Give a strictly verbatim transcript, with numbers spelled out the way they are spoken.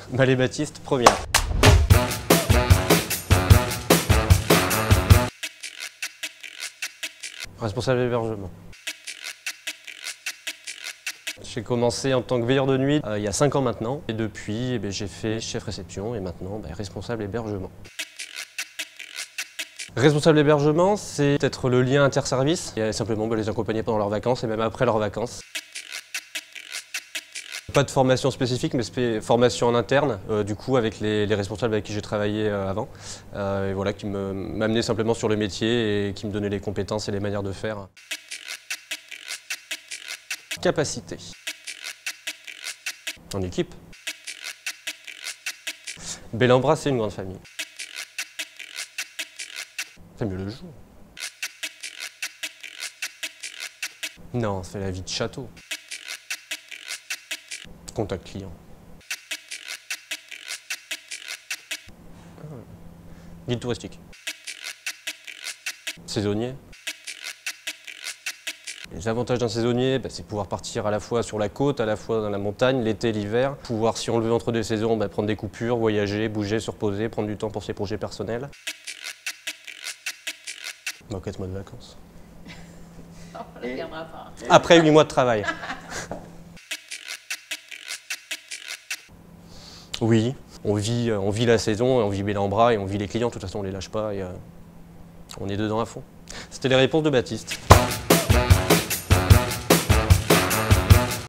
Mallet Baptiste, première. Responsable d'hébergement. J'ai commencé en tant que veilleur de nuit euh, il y a cinq ans maintenant. Et depuis, eh bien, j'ai fait chef réception et maintenant ben, responsable hébergement. Responsable hébergement, c'est peut-être le lien interservice. Il y a simplement ben, les accompagner pendant leurs vacances et même après leurs vacances. Pas de formation spécifique, mais formation en interne, euh, du coup avec les, les responsables avec qui j'ai travaillé euh, avant. Euh, et voilà, qui m'amenaient simplement sur le métier et qui me donnaient les compétences et les manières de faire. Capacité. En équipe. Bel-en-Bras, c'est une grande famille. C'est mieux le jour. Non, c'est la vie de château. Contact client. Guide touristique. Saisonnier. Les avantages d'un saisonnier, bah, c'est pouvoir partir à la fois sur la côte, à la fois dans la montagne, l'été, l'hiver. Pouvoir, si on le veut entre deux saisons, bah, prendre des coupures, voyager, bouger, se reposer, prendre du temps pour ses projets personnels. Bah, quatre mois de vacances. Non, on ne le perdra pas. Après huit mois de travail. Oui, on vit, on vit la saison, on vit Bel-en-Bras et on vit les clients. De toute façon, on ne les lâche pas et euh, on est dedans à fond. C'était les réponses de Baptiste.